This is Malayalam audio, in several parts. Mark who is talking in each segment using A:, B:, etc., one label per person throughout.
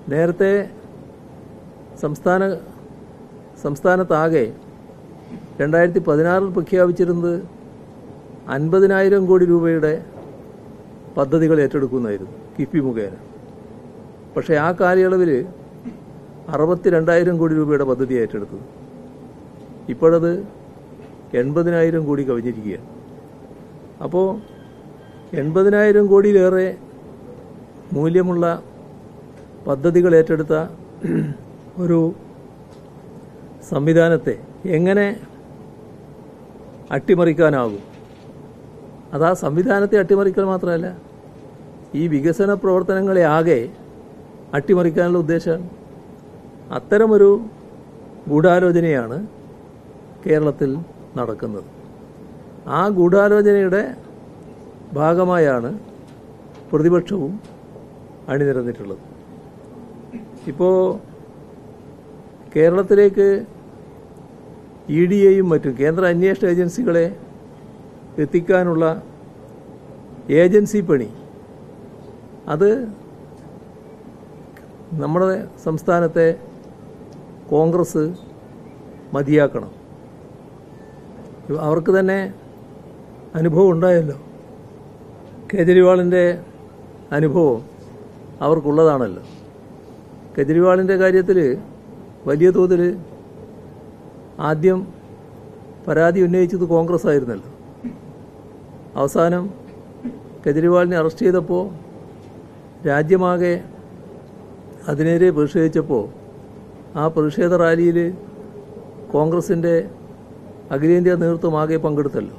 A: നേരത്തെ സംസ്ഥാനത്താകെ 2016 പ്രഖ്യാപിച്ചിരുന്നത് 50,000 കോടി രൂപയുടെ പദ്ധതികൾ ഏറ്റെടുക്കുന്നതായിരുന്നു കിഫ്ബി മുഖേന. പക്ഷേ ആ കാലയളവിൽ 62,000 കോടി രൂപയുടെ പദ്ധതി ഏറ്റെടുത്തത്. ഇപ്പോഴത് 80,000 കോടി കവിഞ്ഞിരിക്കുകയാണ്. അപ്പോൾ 80,000 കോടിയിലേറെ മൂല്യമുള്ള പദ്ധതികൾ ഏറ്റെടുത്ത ഒരു സംവിധാനത്തെ എങ്ങനെ അട്ടിമറിക്കാനാകും? അത് ആ സംവിധാനത്തെ അട്ടിമറിക്കൽ മാത്രമല്ല, ഈ വികസന പ്രവർത്തനങ്ങളെ ആകെ അട്ടിമറിക്കാനുള്ള ഉദ്ദേശമാണ്. അത്തരമൊരു ഗൂഢാലോചനയാണ് കേരളത്തിൽ നടക്കുന്നത്. ആ ഗൂഢാലോചനയുടെ ഭാഗമായാണ് പ്രതിപക്ഷവും അണിനിരന്നിട്ടുള്ളത്. ഇപ്പോൾ കേരളത്തിലേക്ക് EDയെയും മറ്റും കേന്ദ്ര അന്വേഷണ ഏജൻസികളെ എത്തിക്കാനുള്ള ഏജൻസി പണി അത് നമ്മുടെ സംസ്ഥാനത്തെ കോൺഗ്രസ് മതിയാക്കണം. അവർക്ക് തന്നെ അനുഭവം ഉണ്ടായല്ലോ. കേജ്രിവാളിൻ്റെ അനുഭവം അവർക്കുള്ളതാണല്ലോ. കേജ്രിവാളിൻ്റെ കാര്യത്തിൽ വലിയ തോതിൽ ആദ്യം പരാതി ഉന്നയിച്ചത് കോൺഗ്രസ് ആയിരുന്നല്ലോ. അവസാനം കേജ്രിവാളിനെ അറസ്റ്റ് ചെയ്തപ്പോൾ രാജ്യമാകെ അതിനെതിരെ പ്രതിഷേധിച്ചപ്പോൾ ആ പ്രതിഷേധ റാലിയിൽ കോൺഗ്രസിൻ്റെ അഖിലേന്ത്യാ നേതൃത്വം ആകെ പങ്കെടുത്തല്ലോ.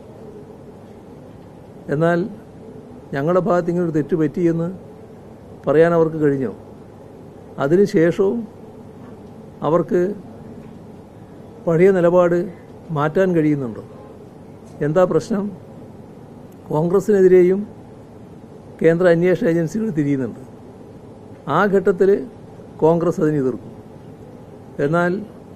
A: എന്നാൽ ഞങ്ങളുടെ ഭാഗത്ത് ഇങ്ങനൊരു തെറ്റ് പറ്റിയെന്ന് പറയാൻ അവർക്ക് കഴിഞ്ഞോ? അതിനുശേഷവും അവർക്ക് പഴയ നിലപാട് മാറ്റാൻ കഴിയുന്നുണ്ടോ? എന്താ പ്രശ്നം? കോൺഗ്രസിനെതിരെയും കേന്ദ്ര അന്വേഷണ ഏജൻസികൾ തിരിയുന്നുണ്ട്. ആ ഘട്ടത്തിൽ കോൺഗ്രസ് അതിനെ എതിർക്കും. എന്നാൽ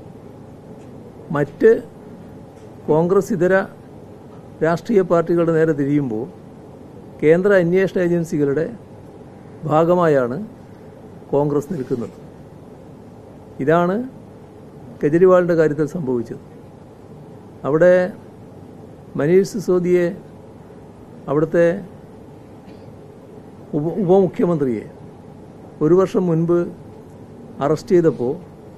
A: മറ്റ് കോൺഗ്രസ് ഇതര രാഷ്ട്രീയ പാർട്ടികളുടെ നേരെ തിരിയുമ്പോൾ കേന്ദ്ര അന്വേഷണ ഏജൻസികളുടെ ഭാഗമായാണ് കോൺഗ്രസ് നിൽക്കുന്നത്. ഇതാണ് കേജ്രിവാളിൻ്റെ കാര്യത്തിൽ സംഭവിച്ചത്. അവിടെ മനീഷ് സിസോദിയെ, അവിടുത്തെ ഉപമുഖ്യമന്ത്രിയെ 1 വർഷം മുൻപ് അറസ്റ്റ് ചെയ്തപ്പോൾ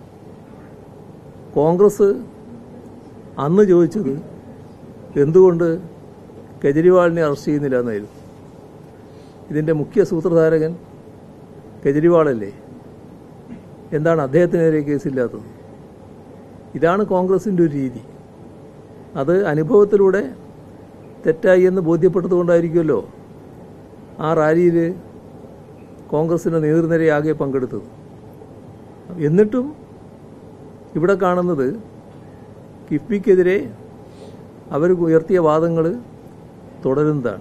A: കോൺഗ്രസ് അന്ന് ചോദിച്ചത് എന്തുകൊണ്ട് കേജ്രിവാളിനെ അറസ്റ്റ് ചെയ്യുന്നില്ല എന്നായിരുന്നു. ഇതിൻ്റെ മുഖ്യ സൂത്രധാരകൻ കേജ്രിവാളല്ലേ? എന്താണ് അദ്ദേഹത്തിനെതിരെ കേസില്ലാത്തത്? ഇതാണ് കോൺഗ്രസിൻ്റെ ഒരു രീതി. അത് അനുഭവത്തിലൂടെ തെറ്റായി എന്ന് ബോധ്യപ്പെട്ടതുകൊണ്ടായിരിക്കുമല്ലോ ആ റാലിയിൽ കോൺഗ്രസിൻ്റെ നേതൃനിരയാകെ പങ്കെടുത്തത്. എന്നിട്ടും ഇവിടെ കാണുന്നത് കിഫ്ബിക്കെതിരെ അവർ ഉയർത്തിയ വാദങ്ങൾ തുടരുന്നതാണ്.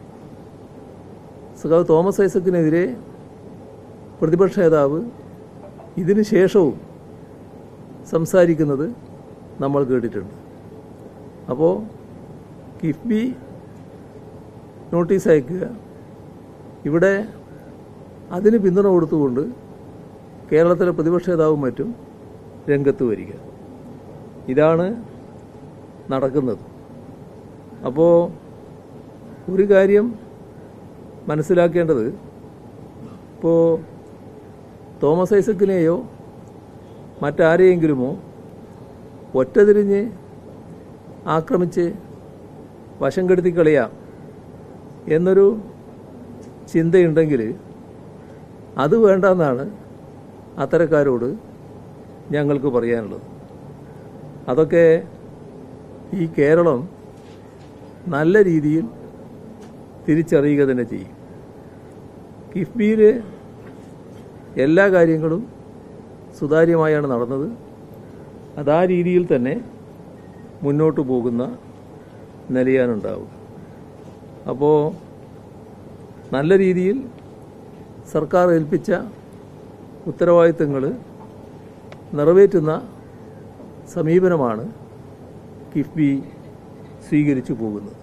A: സഖാവ് തോമസ് ഐസക്കിനെതിരെ പ്രതിപക്ഷ നേതാവ് ഇതിനു ശേഷവും സംസാരിക്കുന്നത് നമ്മൾ കേട്ടിട്ടുണ്ട്. അപ്പോൾ കിഫ്ബി നോട്ടീസ് അയക്കുക, ഇവിടെ അതിന് പിന്തുണ കൊടുത്തുകൊണ്ട് കേരളത്തിലെ പ്രതിപക്ഷ നേതാവും മറ്റും രംഗത്ത് വരിക, ഇതാണ് നടക്കുന്നത്. അപ്പോൾ ഒരു കാര്യം മനസ്സിലാക്കേണ്ടത്, ഇപ്പോൾ തോമസ് ഐസക്കിനെയോ മറ്റാരെയെങ്കിലുമോ ഒറ്റതിരിഞ്ഞ് ആക്രമിച്ച് വശം കെടുത്തി കളയാം എന്നൊരു ചിന്തയുണ്ടെങ്കിൽ അത് വേണ്ടെന്നാണ് അത്തരക്കാരോട് ഞങ്ങൾക്ക് പറയാനുള്ളത്. അതൊക്കെ ഈ കേരളം നല്ല രീതിയിൽ തിരിച്ചറിയുക തന്നെ ചെയ്യും. കിഫ്ബിയിൽ എല്ലാ കാര്യങ്ങളും സുതാര്യമായാണ് നടന്നത്. അതാ രീതിയിൽ തന്നെ മുന്നോട്ട് പോകുന്ന നിലയാണുണ്ടാവുക. അപ്പോൾ നല്ല രീതിയിൽ സർക്കാർ ഏൽപ്പിച്ച ഉത്തരവാദിത്തങ്ങൾ നിറവേറ്റുന്ന സമീപനമാണ് കിഫ്ബി സ്വീകരിച്ചു പോകുന്നത്.